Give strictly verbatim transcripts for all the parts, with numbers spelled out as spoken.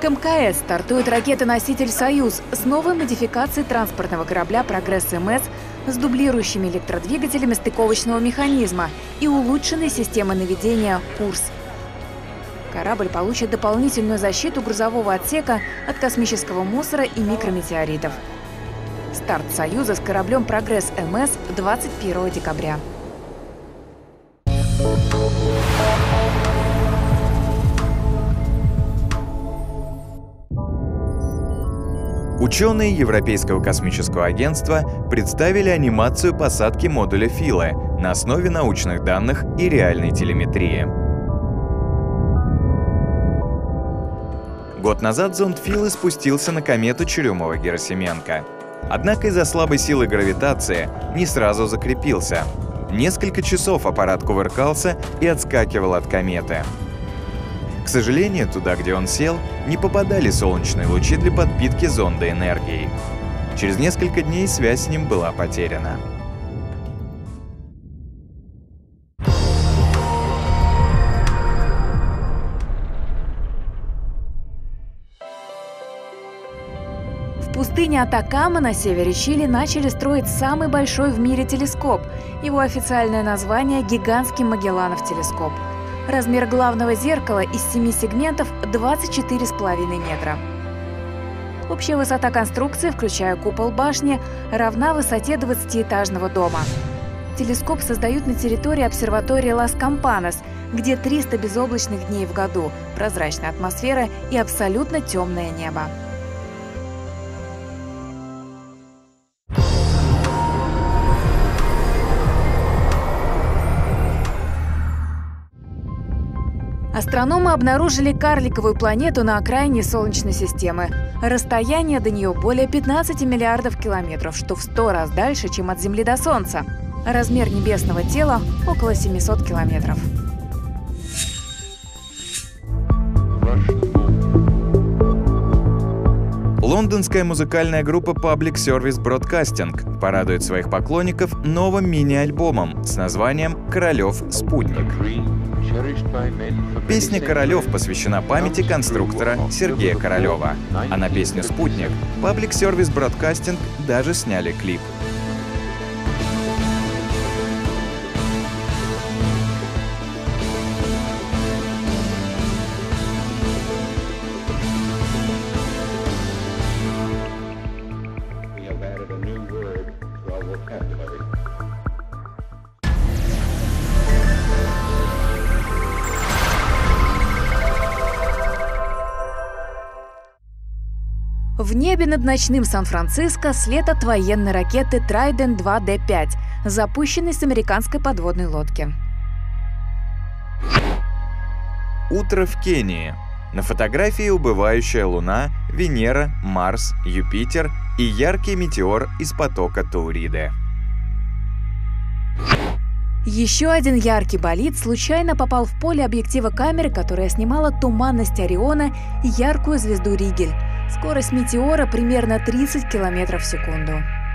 МКС стартует ракета-носитель «Союз» с новой модификацией транспортного корабля «Прогресс-МС» с дублирующими электродвигателями стыковочного механизма и улучшенной системой наведения «Курс». Корабль получит дополнительную защиту грузового отсека от космического мусора и микрометеоритов. Старт «Союза» с кораблем «Прогресс-МС» двадцать первого декабря. Ученые Европейского космического агентства представили анимацию посадки модуля Филы на основе научных данных и реальной телеметрии. Год назад зонд Филы спустился на комету Чурюмова-Герасименко. Однако из-за слабой силы гравитации не сразу закрепился. Несколько часов аппарат кувыркался и отскакивал от кометы. К сожалению, туда, где он сел, не попадали солнечные лучи для подпитки зонда энергией. Через несколько дней связь с ним была потеряна. В пустыне Атакама на севере Чили начали строить самый большой в мире телескоп. Его официальное название – гигантский Магелланов телескоп. Размер главного зеркала из семи сегментов – двадцать четыре с половиной метра. Общая высота конструкции, включая купол башни, равна высоте двадцатиэтажного дома. Телескоп создают на территории обсерватории Лас-Кампанас, где триста безоблачных дней в году, прозрачная атмосфера и абсолютно темное небо. Астрономы обнаружили карликовую планету на окраине Солнечной системы. Расстояние до нее более пятнадцати миллиардов километров, что в сто раз дальше, чем от Земли до Солнца. Размер небесного тела – около семисот километров. Лондонская музыкальная группа Public Service Broadcasting порадует своих поклонников новым мини-альбомом с названием «Королев. Спутник». Песня «Королев» посвящена памяти конструктора Сергея Королева, а на песню «Спутник» Public Service Broadcasting даже сняли клип. В небе над ночным Сан-Франциско след от военной ракеты Трайдент два Д пять, запущенной с американской подводной лодки. Утро в Кении. На фотографии убывающая Луна, Венера, Марс, Юпитер и яркий метеор из потока Тауриды. Еще один яркий болид случайно попал в поле объектива камеры, которая снимала туманность Ориона и яркую звезду Ригель. Скорость метеора примерно тридцать километров в секунду.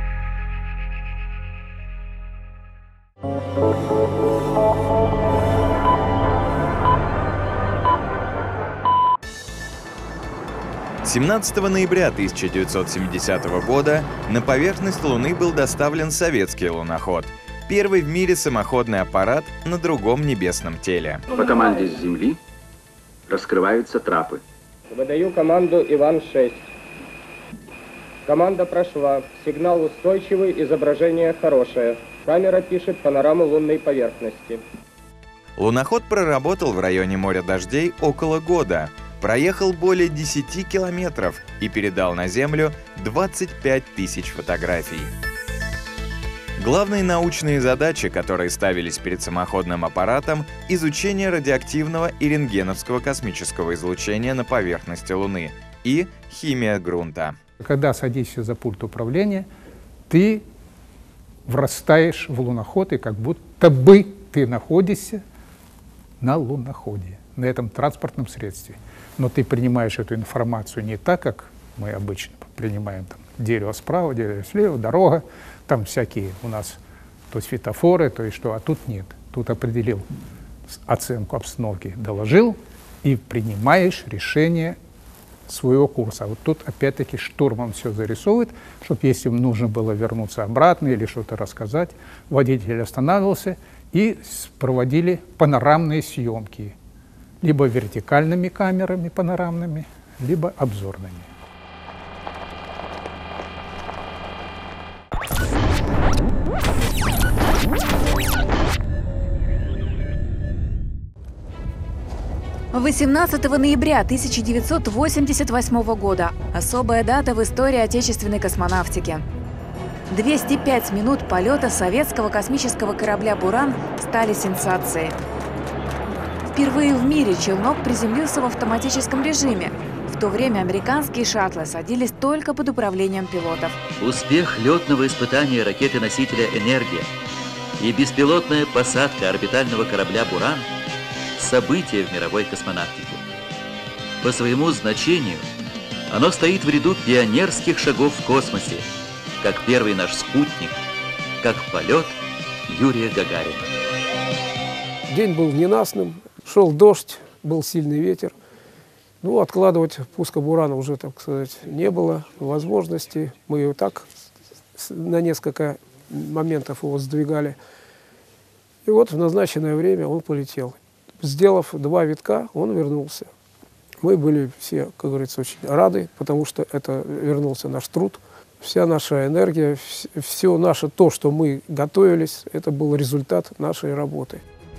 семнадцатого ноября тысяча девятьсот семидесятого года на поверхность Луны был доставлен советский луноход. Первый в мире самоходный аппарат на другом небесном теле. По команде с Земли раскрываются трапы. Выдаю команду Иван шесть. Команда прошла. Сигнал устойчивый, изображение хорошее. Камера пишет панораму лунной поверхности. Луноход проработал в районе моря дождей около года, проехал более десяти километров и передал на Землю двадцать пять тысяч фотографий. Главные научные задачи, которые ставились перед самоходным аппаратом – изучение радиоактивного и рентгеновского космического излучения на поверхности Луны и химия грунта. Когда садишься за пульт управления, ты врастаешь в луноход, и как будто бы ты находишься на луноходе, на этом транспортном средстве. Но ты принимаешь эту информацию не так, как мы обычно принимаем там, дерево справа, дерево слева, дорога, там всякие у нас то светофоры, то и что, а тут нет. Тут определил оценку обстановки, доложил, и принимаешь решение своего курса. Вот тут опять-таки штурман все зарисовывает, чтобы если нужно было вернуться обратно или что-то рассказать, водитель останавливался и проводили панорамные съемки, либо вертикальными камерами панорамными, либо обзорными. восемнадцатого ноября тысяча девятьсот восемьдесят восьмого года. Особая дата в истории отечественной космонавтики. двести пять минут полета советского космического корабля «Буран» стали сенсацией. Впервые в мире челнок приземлился в автоматическом режиме. В то время американские шаттлы садились только под управлением пилотов. Успех летного испытания ракеты-носителя «Энергия» и беспилотная посадка орбитального корабля «Буран» – событие в мировой космонавтике. По своему значению оно стоит в ряду пионерских шагов в космосе, как первый наш спутник, как полет Юрия Гагарина. День был ненастным, шел дождь, был сильный ветер. Ну, откладывать пуска «Бурана» уже, так сказать, не было возможности. Мы его так на несколько моментов его сдвигали. И вот в назначенное время он полетел. Сделав два витка, он вернулся. Мы были все, как говорится, очень рады, потому что это вернулся наш труд. Вся наша энергия, все наше то, что мы готовились, это был результат нашей работы.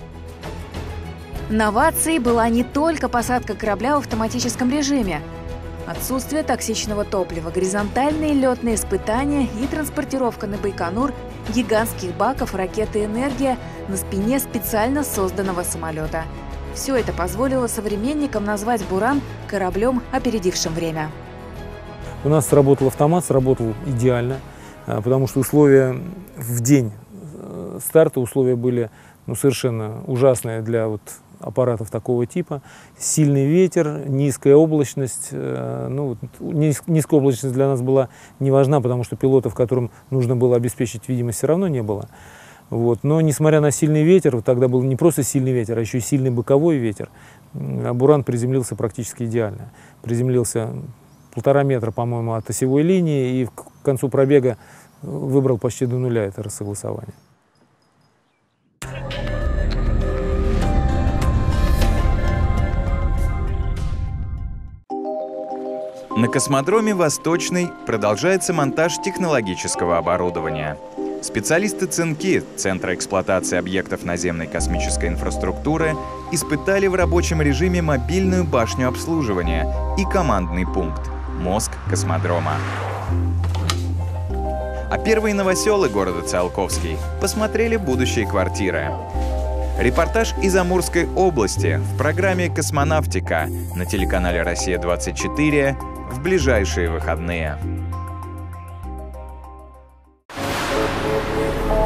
Новацией была не только посадка корабля в автоматическом режиме. Отсутствие токсичного топлива, горизонтальные летные испытания и транспортировка на Байконур гигантских баков ракеты «Энергия» на спине специально созданного самолета. Все это позволило современникам назвать «Буран» кораблем, опередившим время. У нас сработал автомат, сработал идеально, потому что условия в день старта, условия были ну, совершенно ужасные для вот, аппаратов такого типа. Сильный ветер, низкая облачность. Ну, низкая облачность для нас была не важна, потому что пилотов, которым нужно было обеспечить видимость, все равно не было. Вот. Но несмотря на сильный ветер, тогда был не просто сильный ветер, а еще и сильный боковой ветер, «Буран» приземлился практически идеально. Приземлился полтора метра, по-моему, от осевой линии и к концу пробега выбрал почти до нуля это рассогласование. На космодроме «Восточный» продолжается монтаж технологического оборудования. Специалисты ЦИНКИ, Центра эксплуатации объектов наземной космической инфраструктуры, испытали в рабочем режиме мобильную башню обслуживания и командный пункт — мозг космодрома. А первые новоселы города Циолковский посмотрели будущие квартиры. Репортаж из Амурской области в программе «Космонавтика» на телеканале «Россия двадцать четыре» в ближайшие выходные.